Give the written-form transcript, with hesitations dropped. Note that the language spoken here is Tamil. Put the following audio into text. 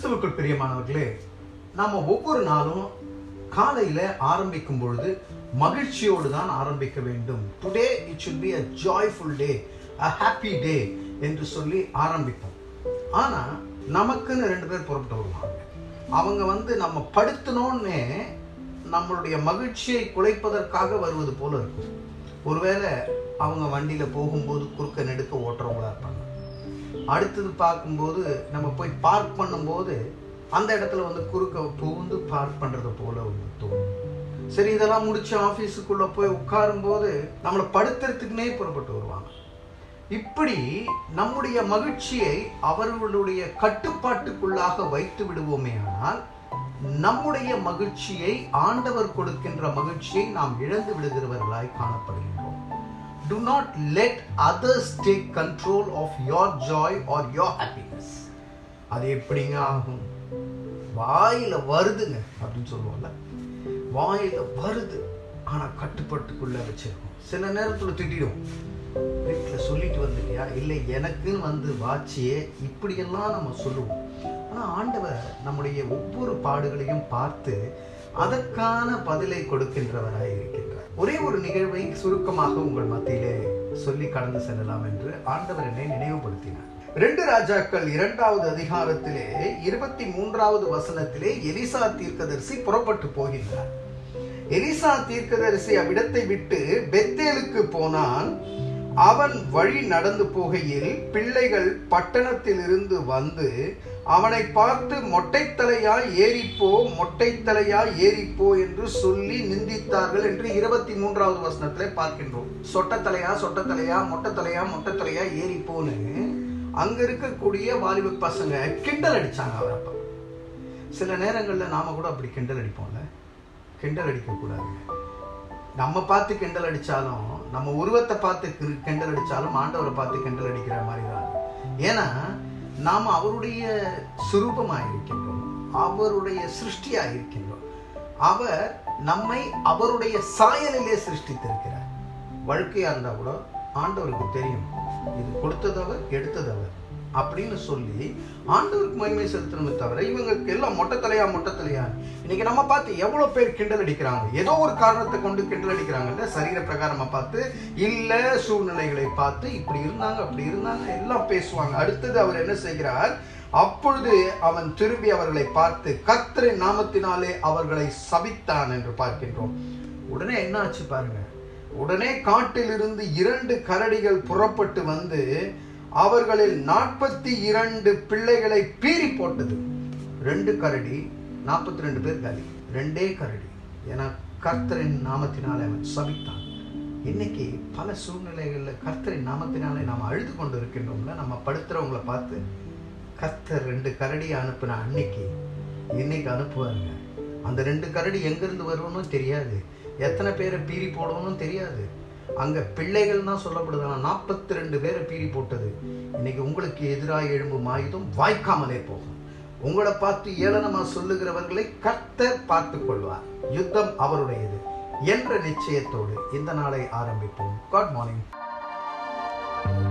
கிறிஸ்துவுக்குள் பிரியமானவர்களே, நாம ஒவ்வொரு நாளும் காலையில ஆரம்பிக்கும் பொழுது மகிழ்ச்சியோடு தான் ஆரம்பிக்க வேண்டும். Today it should be a joyful day, a happy day என்று சொல்லி ஆரம்பிப்போம். ஆனா நமக்குன்னு 2 பேர் புறப்பட்டு வருவாங்க. அவங்க நம்ம படுத்தணும்னே நம்மளுடைய மகிழ்ச்சியை குலைப்பதற்காக வருவது போல இருக்கும். ஒருவேளை அவங்க வண்டியில போகும்போது குறுக்க நெடுக்க ஓட்டுறவங்களா இருப்பாங்க. அடுத்தது பார்க்கும்போது நம்ம போய் பார்க் பண்ணும்போது அந்த இடத்துல குறுக்க புகுந்து பார்க் பண்றது போல தோணும். சரி, இதெல்லாம் முடிச்சு ஆபீஸுக்குள்ள போய் உட்காரும் போது நம்மளை படுத்துறதுக்குன்னே புறப்பட்டு வருவாங்க. இப்படி நம்முடைய மகிழ்ச்சியை அவர்களுடைய கட்டுப்பாட்டுக்குள்ளாக வைத்து விடுவோமே ஆனால் நம்முடைய மகிழ்ச்சியை, ஆண்டவர் கொடுக்கின்ற மகிழ்ச்சியை நாம் இழந்து விடுகிறவர்களாய் காணப்படுகின்றோம். Do not let others take control of your joy or your happiness. அது எப்படிங்க ஆகும்? வாயில வருதுங்க அப்படின்னு சொல்லுவோம்ல, வாயில வருது, ஆனா கட்டுப்பாட்டுக்குள்ள வச்சிருக்கோம். சில நேரத்துல திட்டிடும், வீட்டில் சொல்லிட்டு வந்துட்டியா, இல்லை எனக்குன்னு வாச்சியே, இப்படியெல்லாம் நம்ம சொல்லுவோம். ஆனா ஆண்டவர் நம்முடைய ஒவ்வொரு பாடுகளையும் பார்த்து அதற்கான பதிலை கொடுக்கின்றவராய் இருக்கின்றார். ஒரே ஒரு நிகழ்வை சுருக்கமாக உங்கள் மத்தியிலே சொல்லி கடந்து செல்லலாம் என்று ஆண்டவர் என்னை நினைவுபடுத்தினார். 2 ராஜாக்கள் 2வது அதிகாரத்திலே 23வது வசனத்திலே எலிசா தீர்க்கதரிசி புறப்பட்டு போகின்றார். எலிசா தீர்க்கதரிசி அவ்விடத்தை விட்டு பெத்தேலுக்கு போனான். அவன் வழி நடந்து போகையில் பிள்ளைகள் பட்டணத்தில் இருந்து வந்து அவனை பார்த்து மொட்டைத்தலையா ஏறிப்போ, மொட்டைத்தலையா ஏறிப்போ என்று சொல்லி நிந்தித்தார்கள் என்று 23வது வசனத்திலே பார்க்கின்றோம். சொட்டத்தலையா சொட்டத்தலையா, மொட்டைத்தலையா மொட்டைத்தலையா ஏறிப்போன்னு அங்க இருக்கக்கூடிய வாலிப பசங்க கிண்டல் அடிச்சாங்க அவர். அப்ப சில நேரங்கள்ல நாம கூட அப்படி கிண்டல் அடிப்போம்ல. கிண்டல் அடிக்க கூடாது. நம்ம பார்த்து கிண்டல் அடிச்சாலும், நம்ம உருவத்தை பார்த்து கிண்டல் அடிச்சாலும் ஆண்டவரை பார்த்து கிண்டல் அடிக்கிற மாதிரி தான். ஏன்னா நாம் அவருடைய சுரூபமாயிருக்கின்றோம், அவருடைய சிருஷ்டியாயிருக்கின்றோம். அவர் நம்மை அவருடைய சாயலிலே சிருஷ்டித்திருக்கிறார். வாழ்க்கையா இருந்தா கூட ஆண்டவருக்கு தெரியும், இது கொடுத்ததவர் எடுத்ததவர் அப்படின்னு சொல்லி ஆண்டவருக்கு மகிமை செலுத்தணுமே தவிர இவங்களுக்கு எல்லாம் மொட்டைத்தலையா மொட்டைத்தலையா. இன்னைக்கு நம்ம பார்த்து எவ்வளவு பேர் கிண்டல் அடிக்கிறாங்க. ஏதோ ஒரு காரணத்தை கொண்டு கிண்டல் அடிக்கிறாங்கல்ல. சரீர பிரகாரமா பார்த்து, இல்ல சூழ்நிலைகளை பார்த்து, இப்படி இருந்தாங்க அப்படி இருந்தாங்க எல்லாம் பேசுவாங்க. அடுத்தது அவர் என்ன செய்கிறார்? அப்பொழுது அவன் திரும்பி அவர்களை பார்த்து கர்த்தரின் நாமத்தினாலே அவர்களை சபித்தான் என்று பார்க்கின்றோம். உடனே என்ன ஆச்சு பாருங்க. உடனே காட்டிலிருந்து 2 கரடிகள் புறப்பட்டு வந்து அவர்களில் 42 பிள்ளைகளை பீறி போட்டது. 2 கரடி, 42 பேர் காலி. 2 கரடி. ஏன்னா கர்த்தரின் நாமத்தினாலே அவன் சபித்தான். இன்னைக்கு பல சூழ்நிலைகளில் கர்த்தரின் நாமத்தினாலே நாம் அழுது கொண்டு இருக்கின்றோம்ல. நம்ம படுத்துறவங்களை பார்த்து கர்த்தர் 2 கரடி அனுப்புன அன்னைக்கு இன்னைக்கு அனுப்புவாருங்க. அந்த 2 கரடி எங்கிருந்து வருவனும் தெரியாது, எத்தனை பேரை பீறி போடணும்னு தெரியாது. அங்க பிள்ளைகள் தான் சொல்லப்படுது. 42 பேரை பீறி போட்டது. இன்னைக்கு உங்களுக்கு எதிராக எழும்பும் ஆயுதம் வாய்க்காமலே போகும். உங்களை பார்த்து ஏளனமா சொல்லுகிறவர்களை கர்த்தர் பார்த்துக் கொள்வார். யுத்தம் அவருடையது என்ற நிச்சயத்தோடு இந்த நாளை ஆரம்பிப்போம். Good morning.